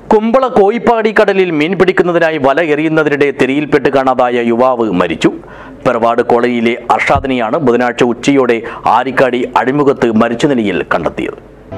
കുമ്പള കോയിപ്പാടി കടലിൽ മീൻ പിടിക്കുന്നതിനായി വല എറിയുന്നതിനിടെ തിരയിൽപ്പെട്ട് കാണാതായ യുവാവ് മരിച്ചു. പെർവാട് കോളനിയിലെ അർഷാദിനെയാണ് ബുധനാഴ്ച ഉച്ചയോടെ ആരിക്കാടി അഴിമുഖത്ത് മരിച്ച നിലയിൽ കണ്ടെത്തിയത്.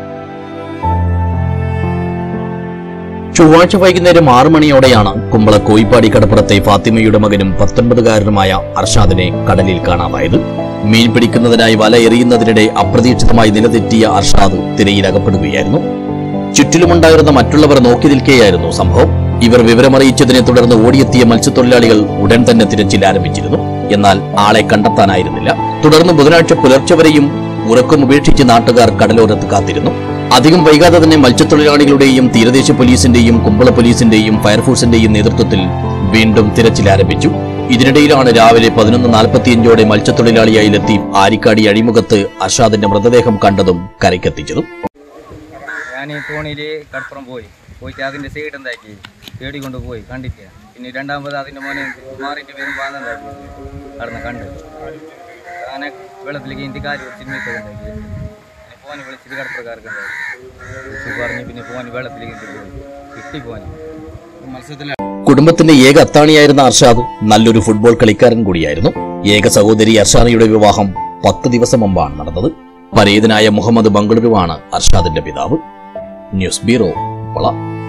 ചൊവ്വാഴ്ച വൈകുന്നേരം 6 മണിയോടെയാണ് കുമ്പള കോയിപ്പാടി കടപ്പുറത്തെ ഫാത്തിമയുടെ മകനും 19-കാരനുമായ അർഷാദിനെ കടലിൽ കാണാതായത്. മീൻ പിടിക്കുന്നതിനായി വല എറിയുന്നതിനിടെ അപ്രതീക്ഷിതമായി നിലതെറ്റിയ അർഷാദ് തിരയിൽ അകപ്പെടുകയായിരുന്നു. ചുറ്റിലുമുണ്ടായിരുന്ന മറ്റുള്ളവർ നോക്കി നിൽക്കുകയായിരുന്നു സംഭവം. ഇവർ വിവരമറിയിച്ചതിനെ തുടർന്ന് ഓടിയെത്തിയ മത്സ്യത്തൊഴിലാളികൾ ഉടൻ തന്നെ തിരച്ചിൽ ആരംഭിച്ചിരുന്നു. എന്നാൽ ആളെ കണ്ടെത്താനായിരുന്നില്ല. തുടർന്ന് ബുധനാഴ്ച പുലർച്ചെ വരെയും ഉറക്കം ഉപേക്ഷിച്ച് നാട്ടുകാർ കടലോരത്ത് കാത്തിരുന്നു. അധികം വൈകാതെ തന്നെ മത്സ്യത്തൊഴിലാളികളുടെയും തീരദേശ പോലീസിന്റെയും കുമ്പള പോലീസിന്റെയും ഫയർഫോഴ്സിന്റെയും നേതൃത്വത്തിൽ വീണ്ടും തിരച്ചിൽ ആരംഭിച്ചു. ഇതിനിടയിലാണ് രാവിലെ 11:45 മത്സ്യത്തൊഴിലാളിയായി ലത്തീഫ് ആരിക്കാടി അഴിമുഖത്ത് അർഷാദിന്റെ മൃതദേഹം കണ്ടതും കരയ്ക്കെത്തിച്ചതും. ഞാൻ ഈ തോണിയിൽ കടപ്പുറം പോയിട്ട് അതിൻ്റെ സൈഡ് എന്താക്കി തേടിക്കൊണ്ടുപോയി കണ്ടിട്ട് പിന്നെ രണ്ടാമത് അതിൻ്റെ മോനെ മാറിയിട്ട് വരുമ്പോൾ അതെന്താക്കി കടന്ന് കണ്ട് അങ്ങനെ വെള്ളത്തിലേക്ക് എനിക്ക് കാര്യം ചിന്മിട്ടത് ഉണ്ടാക്കി പോന് വിളിച്ചിട്ട് കടപ്പുറക്കാർക്ക് ഉണ്ടാക്കി പറഞ്ഞ് പിന്നെ പോന് വെള്ളത്തിലേക്ക് പോയി കിട്ടി പോന് മത്സ്യത്തിൽ. കുടുംബത്തിന്റെ ഏക അത്താണിയായിരുന്ന അർഷാദ് നല്ലൊരു ഫുട്ബോൾ കളിക്കാരൻ കൂടിയായിരുന്നു. ഏക സഹോദരി അർഷാനയുടെ വിവാഹം 10 ദിവസം മുമ്പാണ് നടന്നത്. പരേതനായ മുഹമ്മദ് ബംഗളൂരുവാണ് അർഷാദിന്റെ പിതാവ്. News bureau, Kumbla.